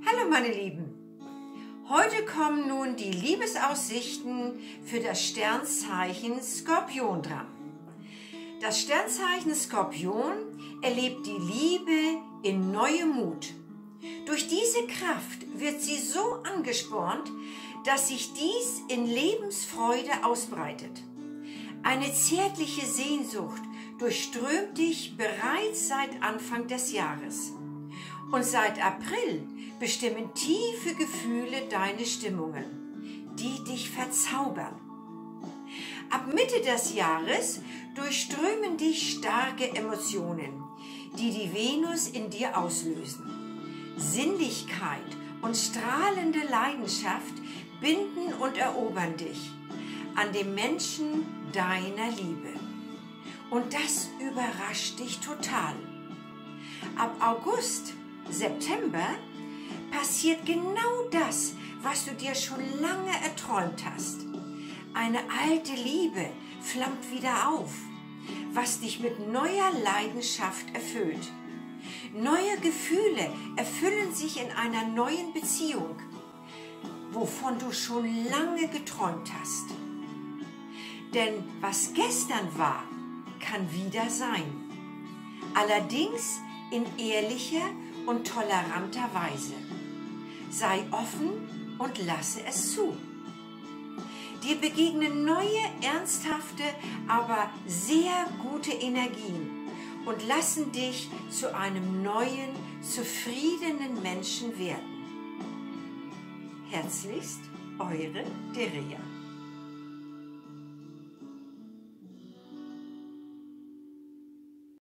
Hallo meine Lieben, heute kommen nun die Liebesaussichten für das Sternzeichen Skorpion dran. Das Sternzeichen Skorpion erlebt die Liebe in neuem Mut. Durch diese Kraft wird sie so angespornt, dass sich dies in Lebensfreude ausbreitet. Eine zärtliche Sehnsucht durchströmt dich bereits seit Anfang des Jahres. Und seit April bestimmen tiefe Gefühle deine Stimmungen, die dich verzaubern. Ab Mitte des Jahres durchströmen dich starke Emotionen, die die Venus in dir auslösen. Sinnlichkeit und strahlende Leidenschaft binden und erobern dich an dem Menschen deiner Liebe. Und das überrascht dich total. Ab August, September passiert genau das, was du dir schon lange erträumt hast. Eine alte Liebe flammt wieder auf, was dich mit neuer Leidenschaft erfüllt. Neue Gefühle erfüllen sich in einer neuen Beziehung, wovon du schon lange geträumt hast. Denn was gestern war, kann wieder sein. Allerdings in ehrlicher und toleranter Weise. Sei offen und lasse es zu. Dir begegnen neue, ernsthafte, aber sehr gute Energien und lassen dich zu einem neuen, zufriedenen Menschen werden. Herzlichst, eure Deria.